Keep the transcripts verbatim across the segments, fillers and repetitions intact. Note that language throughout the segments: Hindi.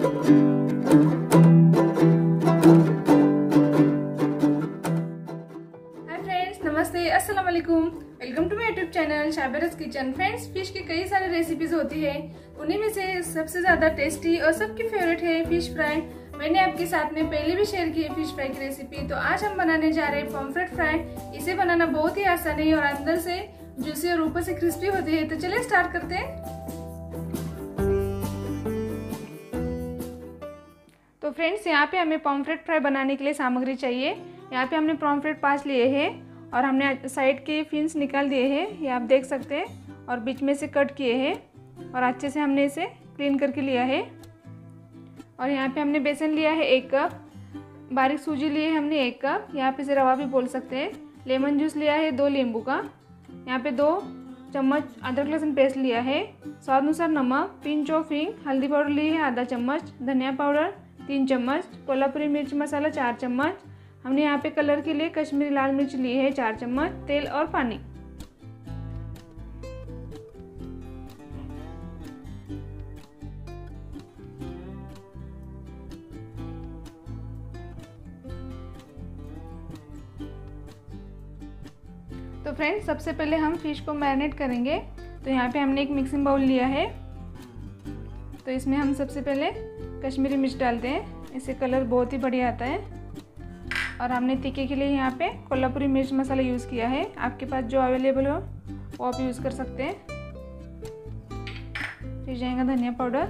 नमस्ते, अस्सलाम वालेकुम। Welcome to my YouTube channel Shabira's kitchen. Friends, fish की कई सारी रेसिपीज होती है, उन्हीं में से सबसे ज्यादा टेस्टी और सबकी फेवरेट है फिश फ्राई। मैंने आपके साथ में पहले भी शेयर की है फिश फ्राई की रेसिपी। तो आज हम बनाने जा रहे हैं पॉम्फ्रेट फ्राई। इसे बनाना बहुत ही आसान है और अंदर से जूसी और ऊपर से क्रिस्पी होती है। तो चलिए स्टार्ट करते हैं। तो फ्रेंड्स, यहाँ पे हमें पॉम्फ्रेट फ्राई बनाने के लिए सामग्री चाहिए। यहाँ पे हमने पॉम्फ्रेट पाँच लिए हैं और हमने साइड के फिन्स निकाल दिए हैं, ये आप देख सकते हैं, और बीच में से कट किए हैं और अच्छे से हमने इसे क्लीन करके लिया है। और यहाँ पे हमने बेसन लिया है एक कप, बारीक सूजी लिए है हमने एक कप, यहाँ पे से रवा भी बोल सकते हैं। लेमन जूस लिया है दो नींबू का। यहाँ पे दो चम्मच अदरक लहसुन पेस्ट लिया है, स्वाद अनुसार नमक, पिंच ऑफ हींग, हल्दी पाउडर ली है आधा चम्मच, धनिया पाउडर तीन चम्मच, कोल्हापुरी मिर्च मसाला चार चम्मच, हमने यहाँ पे कलर के लिए कश्मीरी लाल मिर्च ली है चार चम्मच, तेल और पानी। तो फ्रेंड्स, सबसे पहले हम फिश को मैरिनेट करेंगे। तो यहाँ पे हमने एक मिक्सिंग बाउल लिया है। तो इसमें हम सबसे पहले कश्मीरी मिर्च डालते हैं, इससे कलर बहुत ही बढ़िया आता है। और हमने तीखे के लिए यहाँ पे कोल्हापुरी मिर्च मसाला यूज़ किया है, आपके पास जो अवेलेबल हो वो आप यूज़ कर सकते हैं। फिर जाएगा धनिया पाउडर,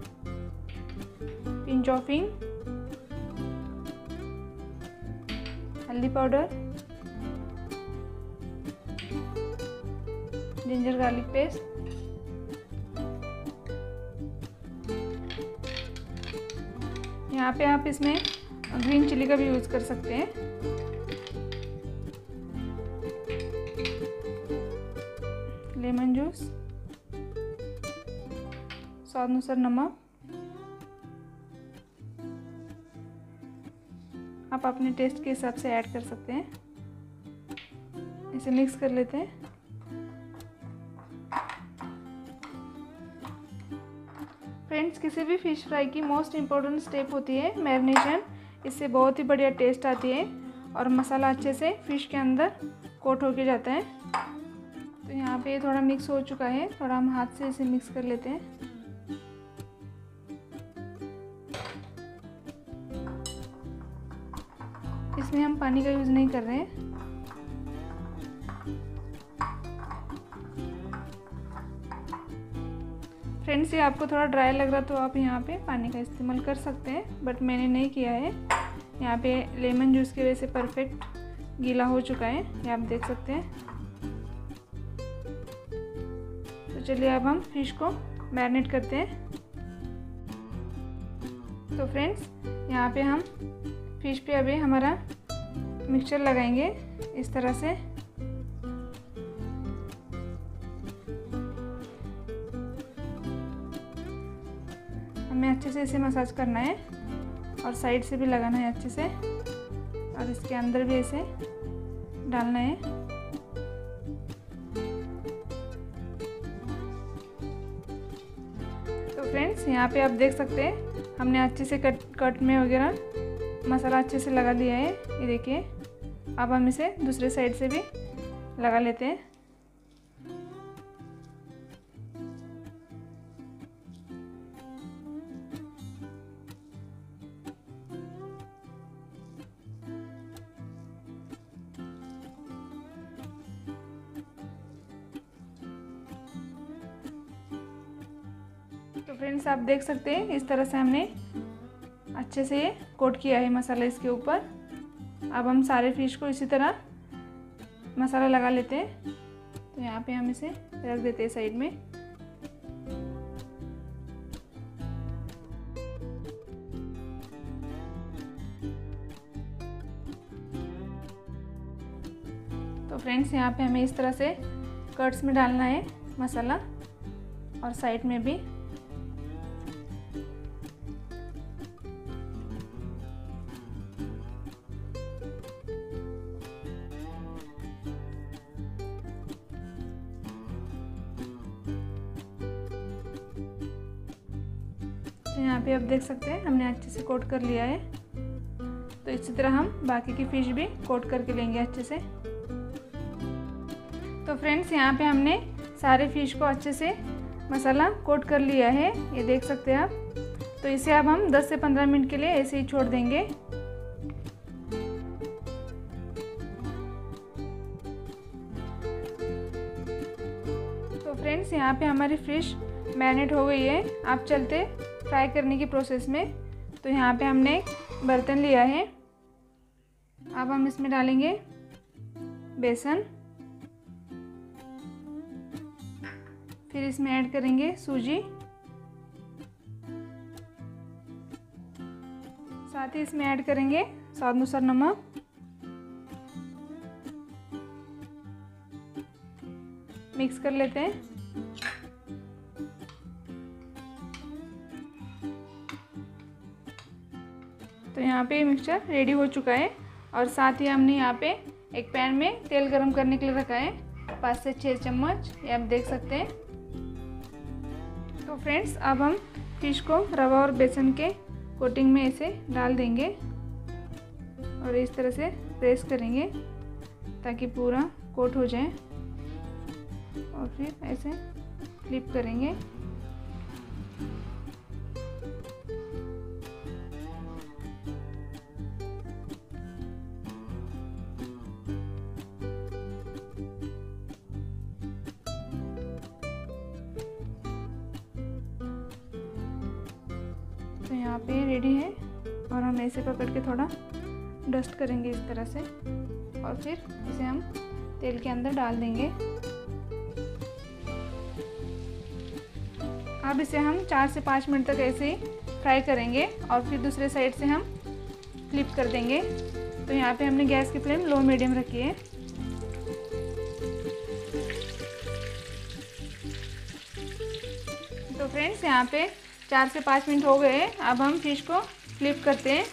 पिंच ऑफ हींग, हल्दी पाउडर, जिंजर गार्लिक पेस्ट, यहाँ पे आप इसमें ग्रीन चिली का भी यूज़ कर सकते हैं। लेमन जूस, स्वाद अनुसार नमक, आप अपने टेस्ट के हिसाब से ऐड कर सकते हैं। इसे मिक्स कर लेते हैं। फ्रेंड्स, किसी भी फिश फ्राई की मोस्ट इम्पोर्टेंट स्टेप होती है मैरिनेशन। इससे बहुत ही बढ़िया टेस्ट आती है और मसाला अच्छे से फिश के अंदर कोट होके जाता है। तो यहाँ पे थोड़ा मिक्स हो चुका है, थोड़ा हम हाथ से इसे मिक्स कर लेते हैं। इसमें हम पानी का यूज़ नहीं कर रहे हैं। फ्रेंड्स, ये आपको थोड़ा ड्राई लग रहा तो आप यहाँ पे पानी का इस्तेमाल कर सकते हैं, बट मैंने नहीं किया है। यहाँ पे लेमन जूस की वजह से परफेक्ट गीला हो चुका है, ये आप देख सकते हैं। तो चलिए अब हम फिश को मैरिनेट करते हैं। तो फ्रेंड्स, यहाँ पे हम फिश पे अभी हमारा मिक्सचर लगाएंगे इस तरह से। हमें अच्छे से इसे मसाज करना है और साइड से भी लगाना है अच्छे से, और इसके अंदर भी इसे डालना है। तो फ्रेंड्स, यहाँ पे आप देख सकते हैं हमने अच्छे से कट कट में वगैरह मसाला अच्छे से लगा दिया है, ये देखिए। अब हम इसे दूसरे साइड से भी लगा लेते हैं। तो फ्रेंड्स, आप देख सकते हैं इस तरह से हमने अच्छे से कोट किया है मसाला इसके ऊपर। अब हम सारे फिश को इसी तरह मसाला लगा लेते हैं। तो यहाँ पे हम इसे रख देते हैं साइड में। तो फ्रेंड्स, यहाँ पे हमें इस तरह से कट्स में डालना है मसाला, और साइड में भी। यहाँ पे आप देख सकते हैं हमने अच्छे से कोट कर लिया है। तो इसी तरह हम बाकी की फ़िश भी कोट करके लेंगे अच्छे से। तो फ्रेंड्स यहाँ पे हमने सारे फ़िश को अच्छे से मसाला कोट कर लिया है, ये देख सकते हैं आप। तो इसे अब हम दस से पंद्रह मिनट के लिए ऐसे ही छोड़ देंगे। तो फ्रेंड्स यहाँ पे हमारी फ़िश मैरिनेट हो गई है। आप चलते फ्राई करने की प्रोसेस में। तो यहाँ पे हमने एक बर्तन लिया है। अब हम इसमें डालेंगे बेसन, फिर इसमें ऐड करेंगे सूजी, साथ ही इसमें ऐड करेंगे स्वाद अनुसार नमक, मिक्स कर लेते हैं। तो यहाँ पे मिक्सचर रेडी हो चुका है और साथ ही हमने यहाँ पे एक पैन में तेल गरम करने के लिए रखा है, पाँच से छः चम्मच, ये आप देख सकते हैं। तो फ्रेंड्स अब हम फिश को रवा और बेसन के कोटिंग में ऐसे डाल देंगे और इस तरह से प्रेस करेंगे ताकि पूरा कोट हो जाए और फिर ऐसे फ्लिप करेंगे। तो यहाँ पे रेडी है और हम ऐसे पकड़ के थोड़ा डस्ट करेंगे इस तरह से और फिर इसे हम तेल के अंदर डाल देंगे। अब इसे हम चार से पाँच मिनट तक ऐसे ही फ्राई करेंगे और फिर दूसरे साइड से हम फ्लिप कर देंगे। तो यहाँ पे हमने गैस की फ्लेम लो मीडियम रखी है। तो फ्रेंड्स यहाँ पे चार से पाँच मिनट हो गए। अब हम फिश को फ्लिप करते हैं।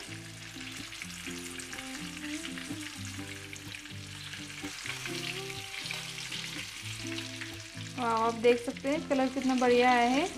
वाह, आप देख सकते हैं कलर कितना बढ़िया आया है।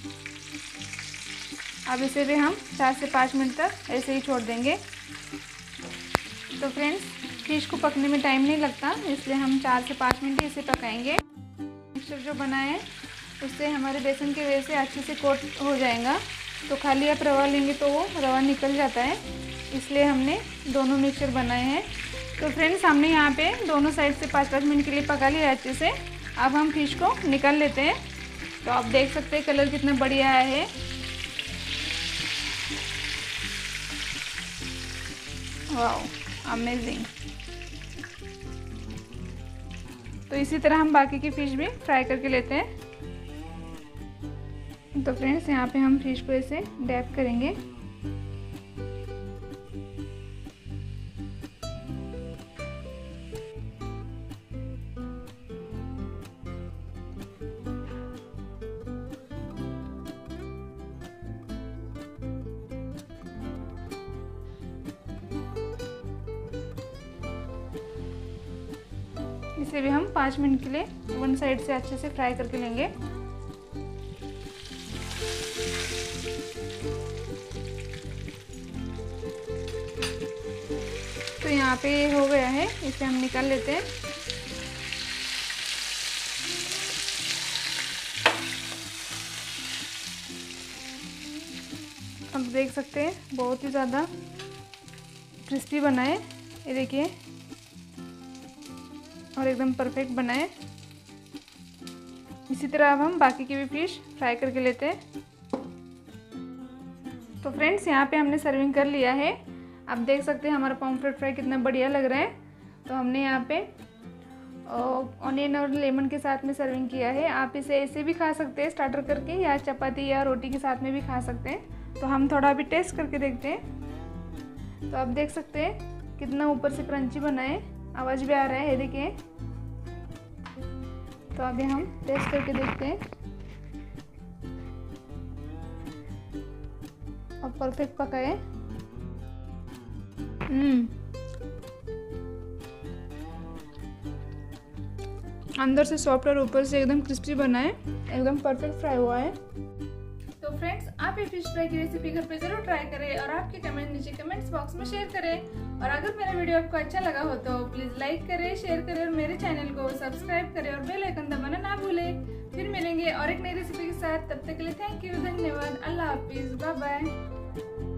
अब इसे भी हम चार से पाँच मिनट तक ऐसे ही छोड़ देंगे। तो फ्रेंड्स फिश को पकने में टाइम नहीं लगता, इसलिए हम चार से पाँच मिनट इसे पकाएंगे। मिक्सचर जो बना है उससे हमारे बेसन की वजह से अच्छे से कोट हो जाएगा। तो खाली आप रवा लेंगे तो वो रवा निकल जाता है, इसलिए हमने दोनों मिक्सचर बनाए हैं। तो फ्रेंड्स हमने यहाँ पे दोनों साइड से पाँच पाँच मिनट के लिए पका लिया अच्छे से। अब हम फिश को निकाल लेते हैं। तो आप देख सकते हैं कलर कितना बढ़िया आया है। Wow, amazing. तो इसी तरह हम बाकी की फ़िश भी फ्राई करके लेते हैं। तो फ्रेंड्स यहाँ पे हम फिश को ऐसे डैप करेंगे। इसे भी हम पाँच मिनट के लिए वन साइड से अच्छे से फ्राई करके लेंगे। तो यहाँ पे हो गया है, इसे हम निकाल लेते हैं। अब देख सकते हैं बहुत ही ज़्यादा क्रिस्पी बना है, ये देखिए, और एकदम परफेक्ट बना है। इसी तरह अब हम बाकी की भी फिश फ्राई करके लेते हैं। तो फ्रेंड्स यहाँ पे हमने सर्विंग कर लिया है। आप देख सकते हैं हमारा पॉम्फ्रेट फ्राई कितना बढ़िया लग रहा है। तो हमने यहाँ पे ऑनियन और लेमन के साथ में सर्विंग किया है। आप इसे ऐसे भी खा सकते हैं स्टार्टर करके, या चपाती या रोटी के साथ में भी खा सकते हैं। तो हम थोड़ा अभी टेस्ट करके देखते हैं। तो आप देख सकते हैं कितना ऊपर से क्रंची बना है, आवाज़ भी आ रहा है, ये देखिए। तो अभी हम टेस्ट करके देखते हैं। और परफेक्ट पका है। हम्म अंदर से सॉफ्ट और ऊपर से एकदम क्रिस्पी बना है, एकदम परफेक्ट फ्राई हुआ है। तो फ्रेंड्स आप आप ये फिश फ्राई की रेसिपी घर पे जरूर ट्राई करें और आपके कमेंट नीचे कमेंट्स बॉक्स में शेयर करें। और अगर मेरा वीडियो आपको अच्छा लगा हो तो प्लीज लाइक करें, शेयर करें और मेरे चैनल को सब्सक्राइब करें और बेल आइकन दबाना ना भूलें। फिर मिलेंगे और एक नई रेसिपी के साथ, तब तक के लिए थैंक यू, धन्यवाद, अल्लाह हाफिज, बाय बाय।